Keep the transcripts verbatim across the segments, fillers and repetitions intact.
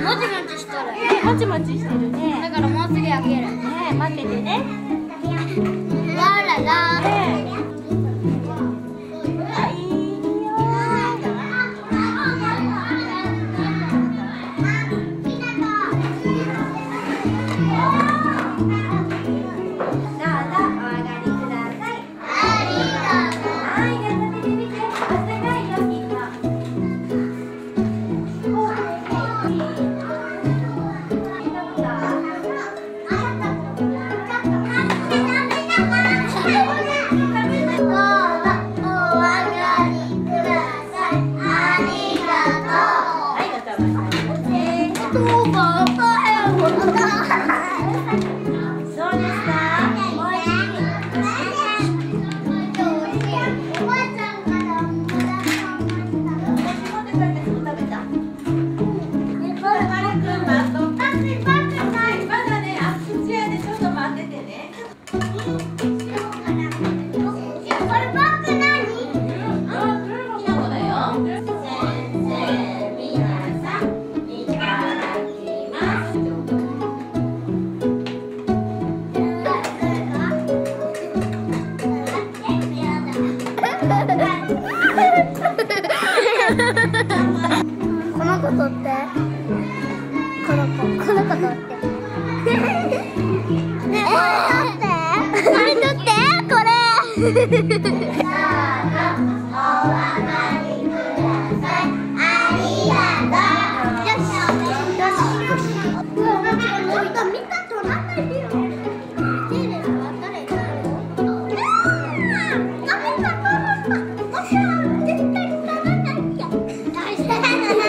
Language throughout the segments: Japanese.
もちもちしとる。 ね、もちもちしてるね。 だからもうすぐ焼ける。 ね、待っててね。 ラララ。 ね。あ、いい匂い。 この子取って。この子、この子取って。ね、これ取って。これ取って、これ。お分かりください。ありがとう。よし、よし、よし。うわ、もちろん、もちろん、みんな取らないでよ。手で割ったらいいから。ああ、ダメだ、ママさん。おしゃれ、絶対取らないよ。大丈夫。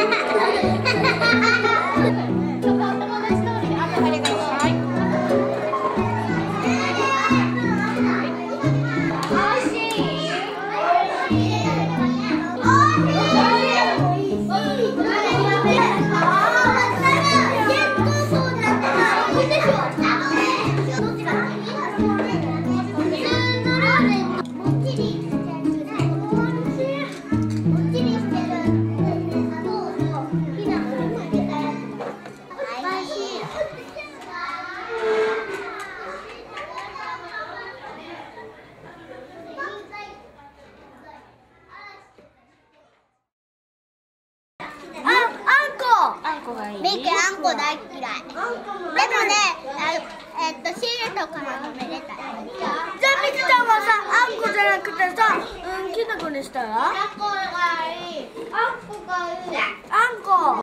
ミキあんこ大嫌い。でもね、あえっとシールとかも食べれた。じゃあミキちゃんはさ、あんこじゃなくてさ、うん、きなこにしたら？あんこがいい。あんこがいい。あんこ。